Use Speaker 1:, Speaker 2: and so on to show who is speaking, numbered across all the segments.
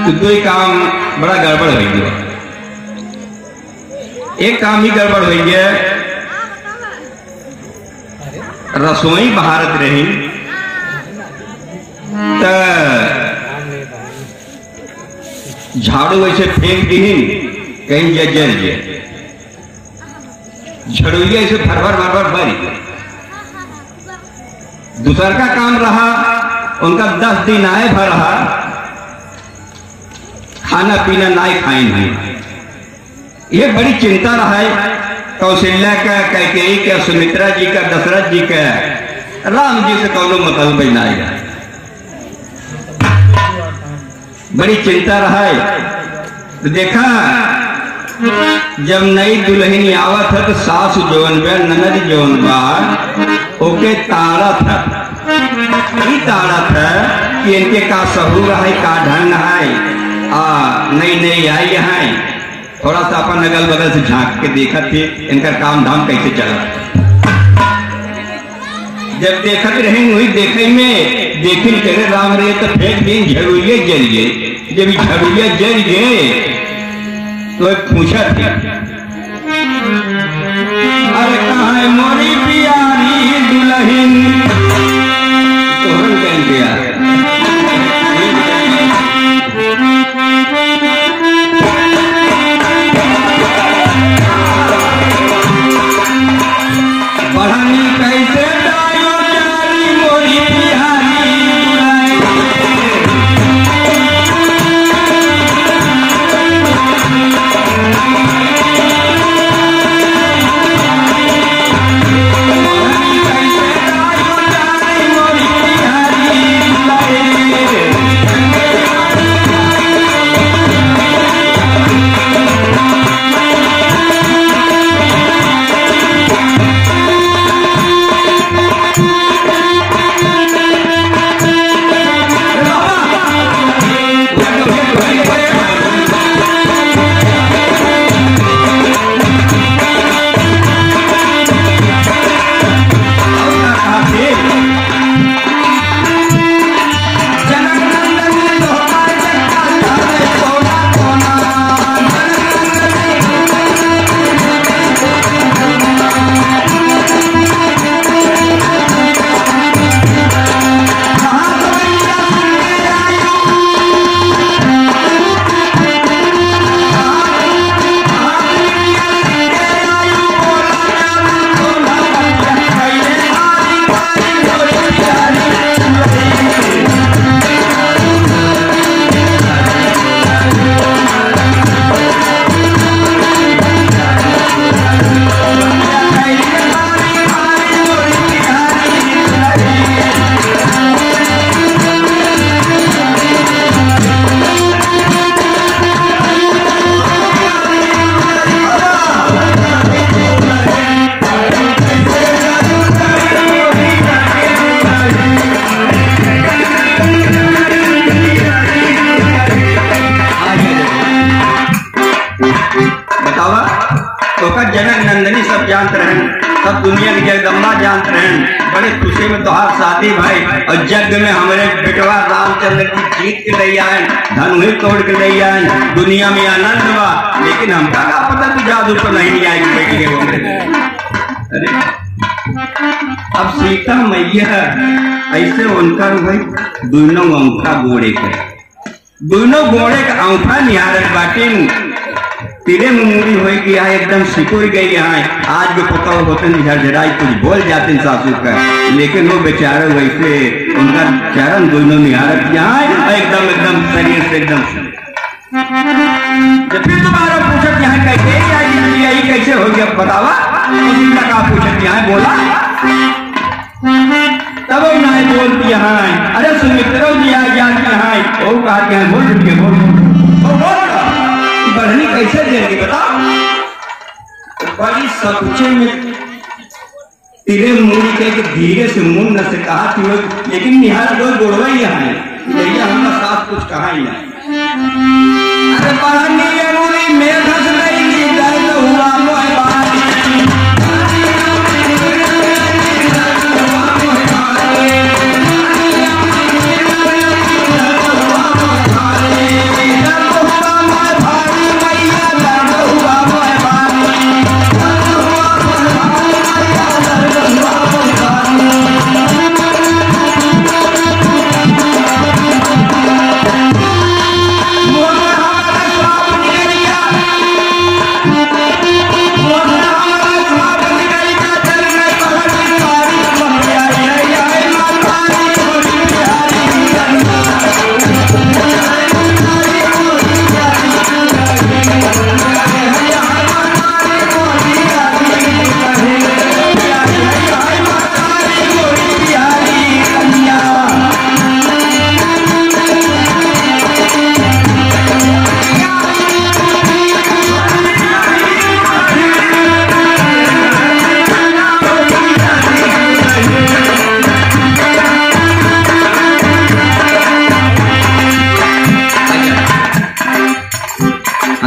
Speaker 1: तो दो ही काम बड़ा गड़बड़ हो गया। एक काम ही गड़बड़ हो गया, रसोई भारत रही तो झाड़ू ऐसे फेंक दी कहीं जल जाए, झड़ुइया ऐसे फरफर फरफर भर। दूसर का काम रहा उनका 10 दिन आए भर रहा, खाना पीना नाई खाए नहीं। ये बड़ी चिंता रहा है कौशल्या का, कैकेयी का, सुमित्रा जी का, दशरथ जी का, राम जी से कौनो मतलब ना आएगा। बड़ी चिंता रहा है। तो देखा जब नई दुल्हन आवत है तो सास जौन बा ननद जौन बा ओके तारा था, तारा था कि इनके का सहूर है का ढंग है, नई नई आई है, थोड़ा सा अपन अगल बगल से झांक के देखा थे इनका काम धाम कैसे चला। जब देखत रहे वही देखे में देखिन करे राम रे तो फेंक दिन झड़ुइये जल गए। जब झड़ुइया जल गए तो पूछा था अरे कहाँ है मोरी प्यारी दुल्हन, तोहन कह दिया बढ़नी कैसे डायो प्यारी मोरी प्यारी जनक नंदनी सब जानते रहे, सब दुनिया की जगदम्बा जानते रहे। बड़े खुशी में तोहार शादी भाई और जग में हमारे बेटवा रामचंद्र की जीत के ले आए, धन ही तोड़ के ले आए, दुनिया में आनंद हुआ। लेकिन हमका का पता कि जादू तो नहीं आएगी बेटी के। अरे अब सीता मैया ऐसे उनका भाई दोनों अंगूठा गोड़े के, दोनों गोड़े का अंगूठा निहारत बाटिन तेरे मुंगरी हो गया एकदम सिकुड़ गई है। आज भी पता होते झरझराई कुछ बोल जाते सासू का, लेकिन वो बेचारे वैसे उनका चरण दोनों निहारत यहाँ एकदम एकदम शरीर से एकदम। फिर दोबारा पूछत यहाँ कैसे यही कैसे हो गया बतावा, का पूछत यहाँ बोला तब ना बोलती यहाँ। अरे सुमित्रा जी आ जाती यहाँ वो कहते हैं बोल के बोल बढ़नी कैसे देंगे बताओ। बड़ी सच्चे में तेरे मुंह के धीरे से मुंह से कहा थी, लेकिन निहार लोग गोड़वा ही है भैया हमारा साथ कुछ कहा ही नहीं। अरे बढ़नी में फंस गई दर्द हुआ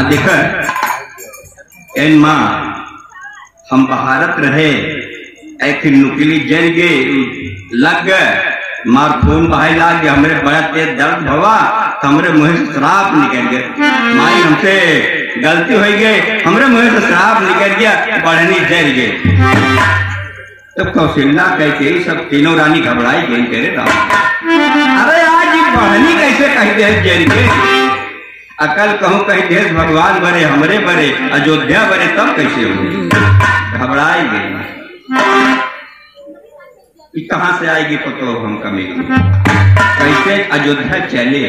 Speaker 1: देख एन माँ हम बहारत रहे एक नुकीली जल गए लग गए मार खून बहाई लाग गया हमरे बड़ा तेज दर्द भवा हमरे मुँह से श्राप निकल गया माई हमसे गलती हो गई हमरे मुँह से श्राप निकल गया बढ़नी जल गए। तब कौशल्या कहते सब तीनों रानी घबराई गई तेरे राम अरे आज बढ़नी कैसे कहते हैं जल के अकल कहूँ कहीं देश भगवान बरे हमरे बरे अयोध्या बरे तब कैसे हो घबराई गई कि कहां से आएगी पतो हम कमी कैसे अयोध्या चले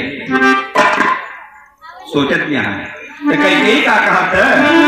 Speaker 1: सोचत यहाँ तो कहीं का कहा था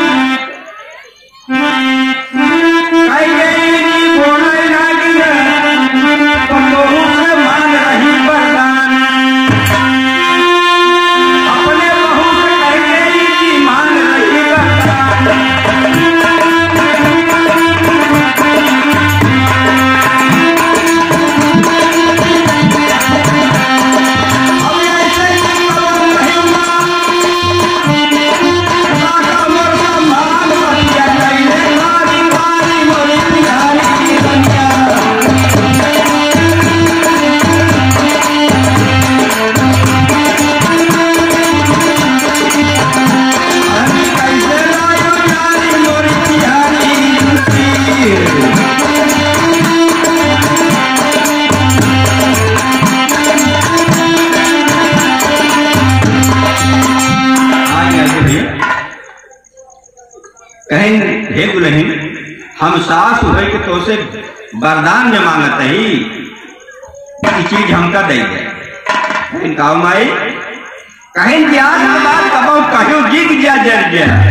Speaker 1: हे दुल्हन हम सास हुए के तो से वरदान में मांगत ही चीज हमका दे दे गाँव माई कहीं प्याज के बाद कबो कहो जिग जा जर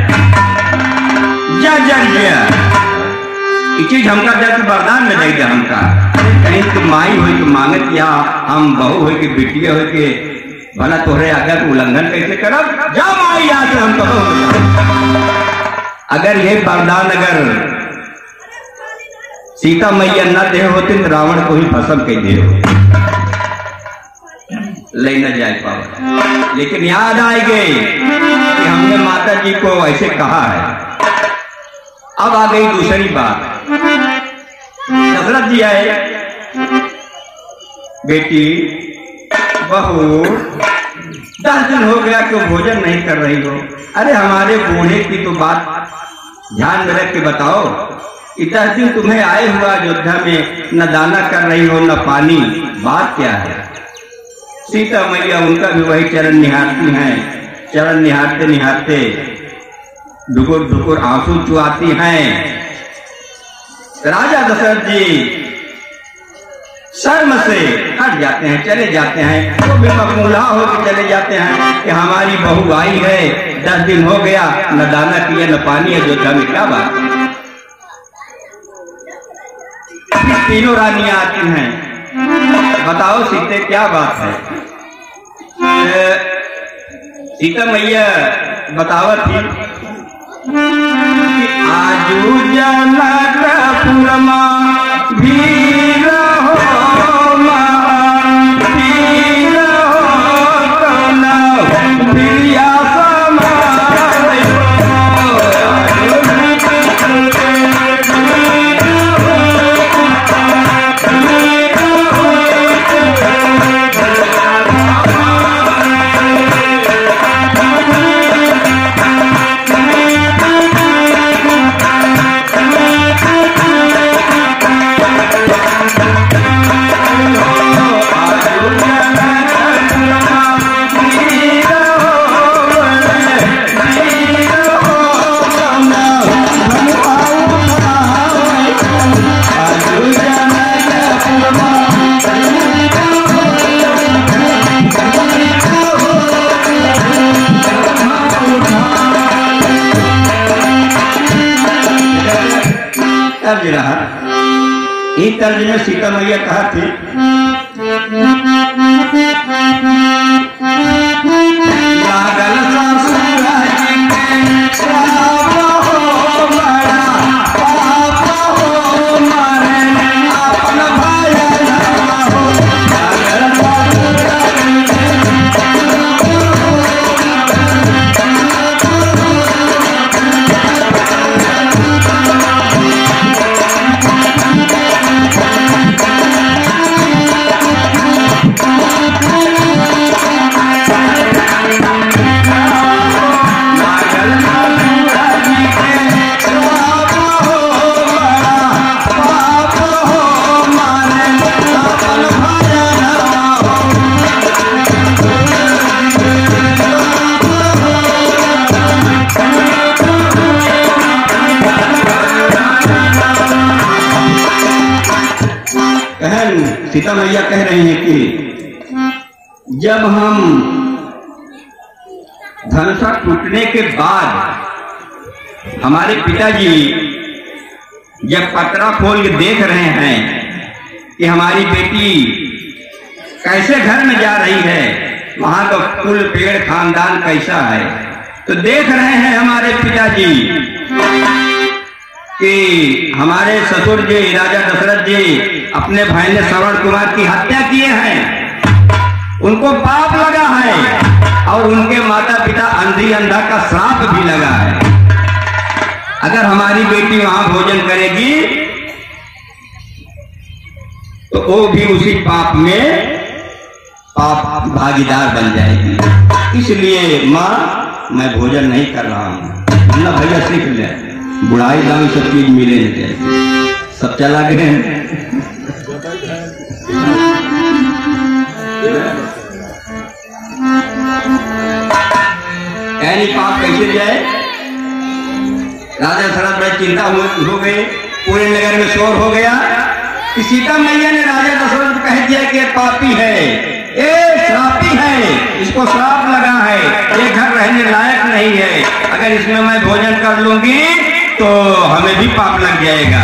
Speaker 1: गया ये चीज हमका दे तो वरदान में दे दे हमका कहीं तो माई हो के मांगत या हम बहू हो के बिटिया हो के भला तोहरे आज्ञा के उल्लंघन कैसे करब जा माई यहाँ से हम कहो अगर ये वरदान अगर सीता मैया न दे होते तो रावण को ही भस्म कह दे ले न जाए पाओ लेकिन याद आए गई कि हमने माता जी को ऐसे कहा है। अब आ गई दूसरी बात दशरथ जी आए बेटी बहू 10 दिन हो गया कि भोजन नहीं कर रही हो अरे हमारे बूढ़े की तो बात ध्यान में रख के बताओ कि 10 दिन तुम्हें आए हुआ अयोध्या में न दाना कर रही हो न पानी बात क्या है। सीता मैया उनका भी वही चरण निहारती हैं चरण निहारते निहारते ढुकुर ढुकुर आंसू चुआती हैं। राजा दशरथ जी शर्म से हट जाते हैं चले जाते हैं वो भी मकमूला होकर चले जाते हैं कि हमारी बहू आई है 10 दिन हो गया न दाना किया न पानी अयोध्या में क्या बात तीनों रानियां आती हैं बताओ सीते क्या बात है। सीता मैया बतावत थी आजू जनकपुरमा भीर हो एक तर्ज में सीता मैया कहा थी लागल सीता मैया कह रही हैं कि जब हम धनुषा टूटने के बाद हमारे पिताजी जब पतरा खोल के देख रहे हैं कि हमारी बेटी कैसे घर में जा रही है, वहां का कुल पेड़ खानदान कैसा है, तो देख रहे हैं हमारे पिताजी कि हमारे ससुर जी राजा दशरथ जी अपने भाई ने श्रवण कुमार की हत्या किए हैं, उनको पाप लगा है और उनके माता पिता अंधी अंधा का श्राप भी लगा है। अगर हमारी बेटी वहां भोजन करेगी तो वो भी उसी पाप में पाप भागीदार बन जाएगी। इसलिए माँ मैं भोजन नहीं कर रहा हूं। ना भैया सीख ले, बुढ़ाई दाम सब चीज मिले नहीं चाहिए, सब चला गए। कहनी पाप कैसे जाए। राजा दशरथ बड़ी चिंता हो गई, पूरे नगर में शोर हो गया कि सीता मैया ने राजा दशरथ को कह दिया कि ये पापी है, ये श्रापी है, इसको श्राप लगा है, ये घर रहने लायक नहीं है, अगर इसमें मैं भोजन कर लूंगी तो हमें भी पाप लग जाएगा।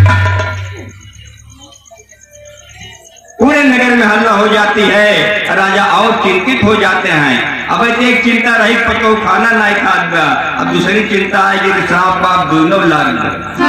Speaker 1: पूरे नगर में हल्ला हो जाती है, राजा और चिंतित हो जाते हैं। अब एक चिंता रही पतो खाना नहीं खाएगा, अब दूसरी चिंता है कि श्राप पाप दोनों लाग गए।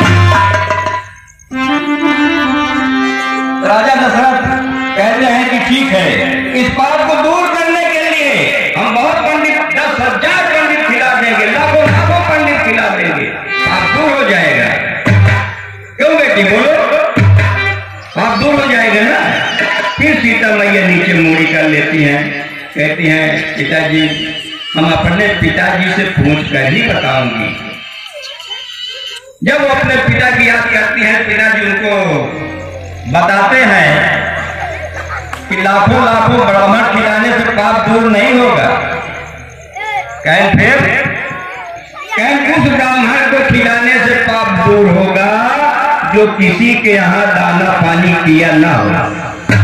Speaker 1: राजा दशरथ कहते हैं कि ठीक है, इस पाप को दूर करने के लिए हम बहुत पंडित 10,000 पंडित खिला देंगे, लाखों लाखों पंडित खिला देंगे, पाप दूर हो जाएगा। क्यों बेटी बोलो, पाप दूर हो जाएगा ना। फिर सीता मैया नीचे मुड़ी कर लेती हैं, कहती हैं पिताजी हम अपने पिताजी से पूछ कर ही बताऊंगी। जब वो अपने पिता की याद करती हैं, पिताजी उनको बताते हैं कि लाखों लाखों ब्राह्मण खिलाने से पाप दूर नहीं होगा। कहें फिर उस ब्राह्मण को खिलाने से पाप दूर होगा जो किसी के यहाँ दाना पानी किया ना हो।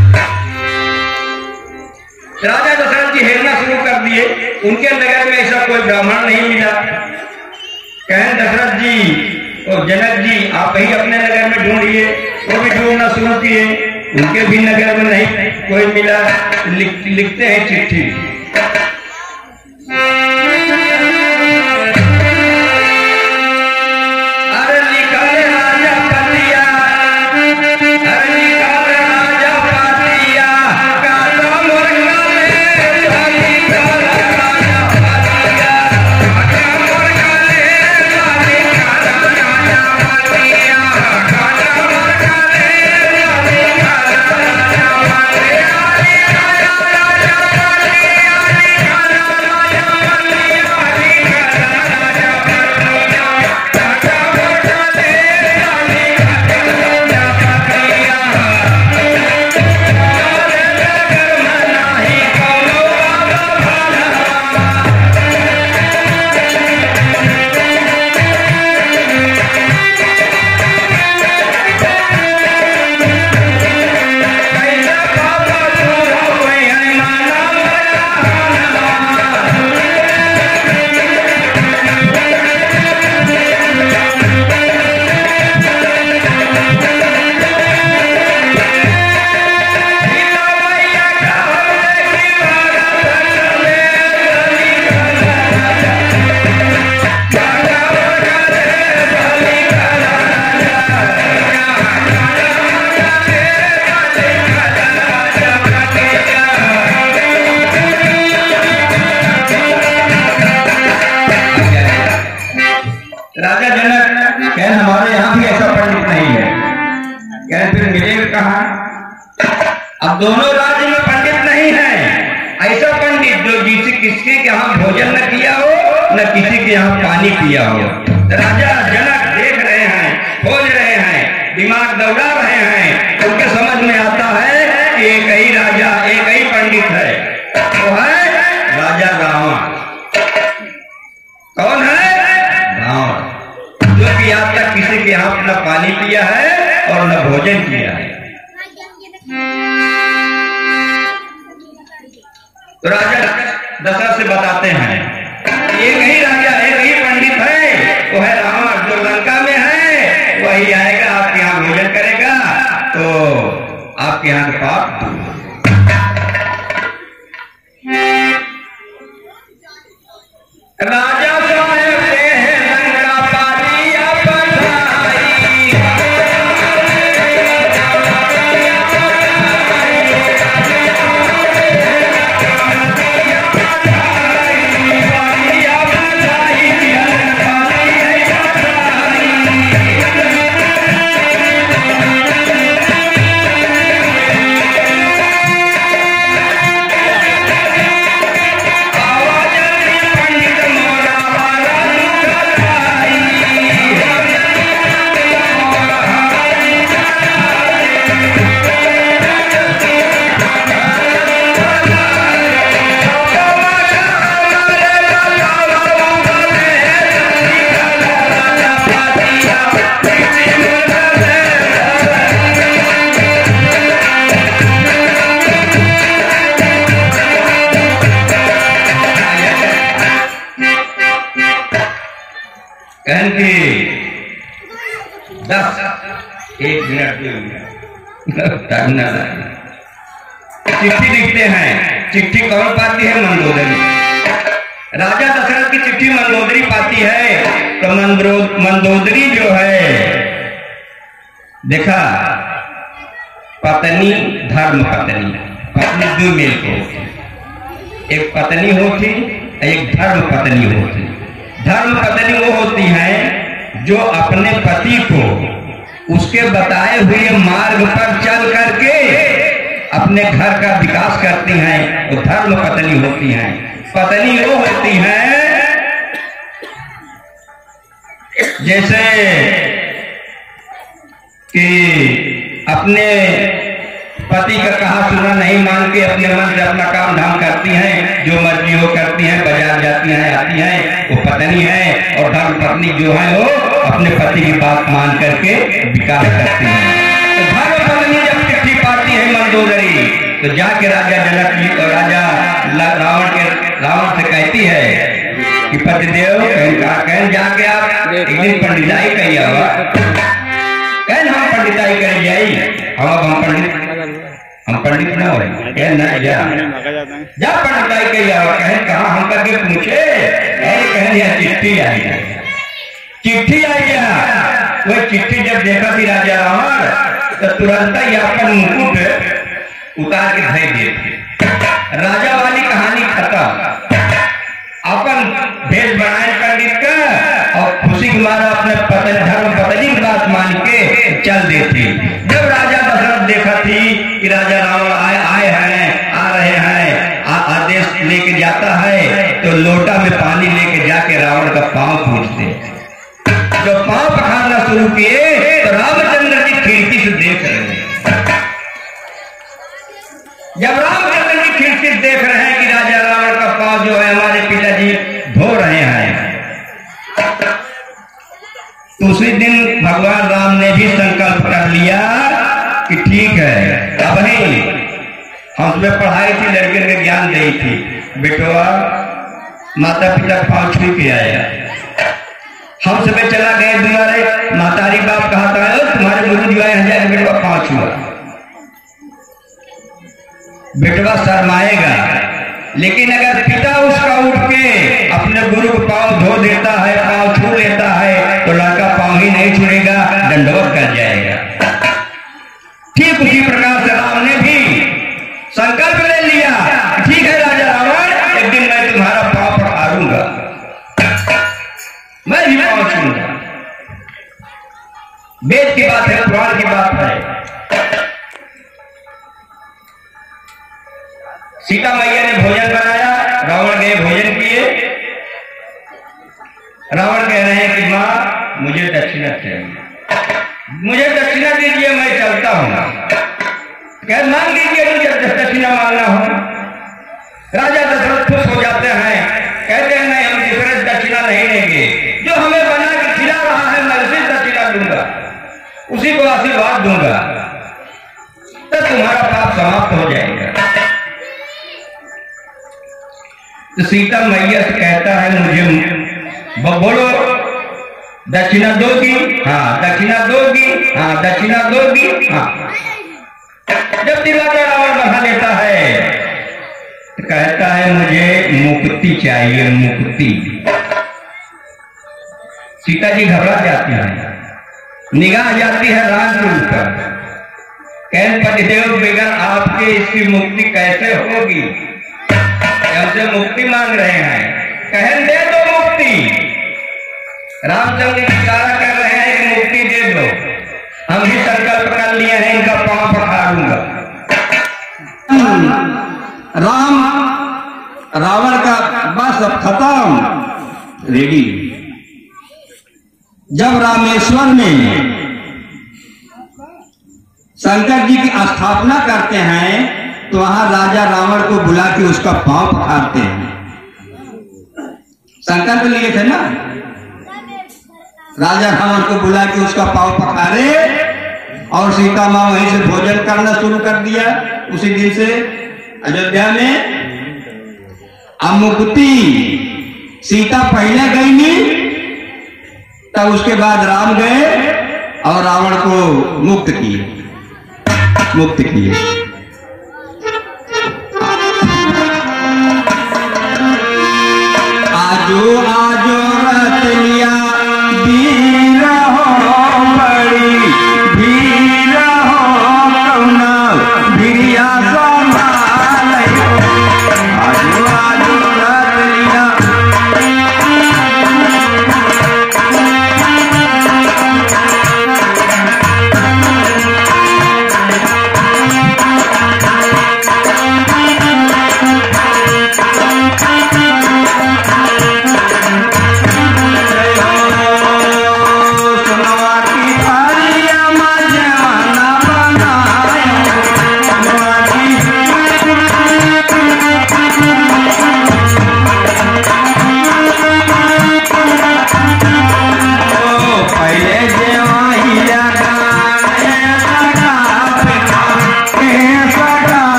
Speaker 1: राजा दशरथ जी हेरना शुरू कर दिए, उनके नगर में ऐसा कोई ब्राह्मण नहीं मिला। कहें दशरथ जी और जनक जी आप ही अपने नगर में ढूंढिए, वो भी ढूंढना शुरू किए, उनके भी नगर में नहीं कोई मिला। लिखते हैं चिट्ठी, अरे निकाले राजा पतिया, अरे निकाले राजा पतिया, काला मुर्गा ले रानी काला राजा पतिया, काला मुर्गा ले रानी काला राजा पतिया, काला मुर्गा ले रानी काला राजा पतिया, राजा जनक कह हमारे यहाँ भी ऐसा पंडित नहीं है। कह फिर मिलेगा कहाँ? अब दोनों राज्य में पंडित नहीं है ऐसा पंडित जो किसी के यहाँ भोजन न किया हो न किसी के यहाँ पानी पिया हो। राजा जनक देख रहे हैं, खोज रहे हैं, दिमाग दौड़ा रहे हैं, उनके समझ में आता है कि एक ही राजा एक ही पंडित है, वो है राजा रावण। कौन है? रावण, जो कि आज तक किसी के यहाँ न पानी पिया है और न भोजन किया है। फरमाते हैं एक ही राजा एक ही पंडित है, वो है रावण, जो लंका में है वही आएगा आपके यहाँ भोजन करेगा तो आपके यहाँ के पाप दूर हो। राजा साहेब दे लंका पारी अपनाई, चिट्ठी लिखते हैं। चिट्ठी कौन पाती है? मंदोदरी। राजा दशरथ की चिट्ठी मंदोदरी पाती है। तो मंदोदरी जो है, देखा, पत्नी धर्म पत्नी, पत्नी दो मेल के होती, एक पत्नी होती एक धर्म पत्नी होती। धर्म पत्नी वो होती है जो अपने पति को उसके बताए हुए मार्ग पर चल करके अपने घर का विकास करती हैं, वो धर्म पत्नी होती हैं। पत्नी वो होती है जैसे कि अपने पति का कहा सुना नहीं मान के अपने मन से अपना काम धाम करती हैं, जो मर्जी हो करती हैं, बाजार जाती हैं आती हैं, वो पत्नी है। और धर्म पत्नी जो है वो अपने पति की बात मान करके विकास करती हैं। तो धर्म पत्नी जब चिट्ठी पाती है मंदोदरी, तो जाके राजा जनक जी और राजा रावण से कहती है कि पतिदेव कहें जाके आप एक दिन पंडिताई कही हुआ, कहें हम पंडिताई कर जाई, हम पंडित ना हो जा पंडिताई कही हुआ, कहें कहा हम करके पूछे, कहें चिट्ठी आई है, चिट्ठी आई है। वह चिट्ठी जब देखा थी राजा रावण तो तुरंत ही अपन मुकुट उतार के धर दिए। राजा वाली कहानी खत्म। अपन भेष बनाए पंडित का और खुशी के मारा अपने धर्म पत्नी की बात मान के चल देती। जब राजा दशरथ देखा थी कि राजा रावण आए हैं, आ रहे हैं, आदेश लेके जाता है, तो लोटा में पानी लेके जाके रावण का पांव पूछते। जब पांव पखारना शुरू किए तो रामचंद्र की खिड़की से देख रहे हैं। जब रामचंद्र की खिड़की से देख रहे हैं कि राजा रावण का पांव जो है हमारे पिताजी धो रहे हैं, तो उसी दिन भगवान राम ने भी संकल्प कर लिया कि ठीक है, अब नहीं, हम तुम्हें पढ़ाई थी, लड़के के ज्ञान दी थी, बेटवा माता पिता पांव छू के आया, हम सब चला गए दुआरे, मातारी बाप कहा था तुम्हारे गुरु जी आए हैं, बेटवा पांव छुआ। बेटवा शर्माएगा, लेकिन अगर पिता उसका उठ के अपने गुरु को पांव धो देता है, पांव छू लेता है, तो लड़का पांव ही नहीं छुएगा, दंडवत कर जाएगा। ठीक उसी प्रकार से राम ने भी संकल्प ले लिया, ठीक है राजा रावण, एक दिन मैं तुम्हारा पांव पखारूंगा, मैं भी पांव छूंगा। वेद की बात है, पुराण की बात है। सीता मैया ने भोजन बनाया, रावण गए भोजन किए। रावण कह रहे हैं कि मां मुझे दक्षिणा चाहिए, मुझे दक्षिणा दीजिए, मैं चलता हूं। कह मांग लीजिए, मुझे दक्षिणा मांगना हो। राजा दशरथ खुश हो जाते हैं, कहते हैं नहीं, हम दूसरे दक्षिणा नहीं लेंगे, जो हमें बना के खिला रहा है मैं उसी दक्षिणा दूंगा, उसी को आशीर्वाद दूंगा, तब तुम्हारा पाप समाप्त हो जाएगा। तो सीता मैया से कहता है मुझे बोलो दक्षिणा दोगी? हाँ। दक्षिणा दोगी? हाँ। दक्षिणा दोगी? हाँ। जब दिलासा रावण बढ़ा लेता है तो कहता है मुझे मुक्ति चाहिए, मुक्ति। सीता जी घबरा जाती है, निगाह जाती है राम के ऊपर। कहन पतिदेव बेगर आपके इसकी मुक्ति कैसे होगी? हमसे मुक्ति मांग रहे हैं, कहन दे दो मुक्ति। रामचंद्र इशारा कर रहे हैं कि मुक्ति दे दो। हम भी संकल्प कर लिए हैं, इनका पांव पखारूंगा। राम रावण का बस अब खत्म, रेडी। जब रामेश्वर में शंकर जी की स्थापना करते हैं तो वहां राजा रावण को बुला के उसका पांव पखारते हैं। संकल्प लिए थे ना, राजा रावण को बुला के उसका पांव पखारे और सीता मां वहीं से भोजन करना शुरू कर दिया। उसी दिन से अयोध्या में मुक्ति। सीता पहले गई नहीं, तब उसके बाद राम गए और रावण को मुक्त किए, मुक्त किए। आजो आजो रत लिया वीर हो बड़ी, वीर हो कौना वीरिया संभाल। आजो आजो रत लिया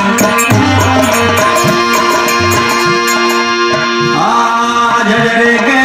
Speaker 1: झरे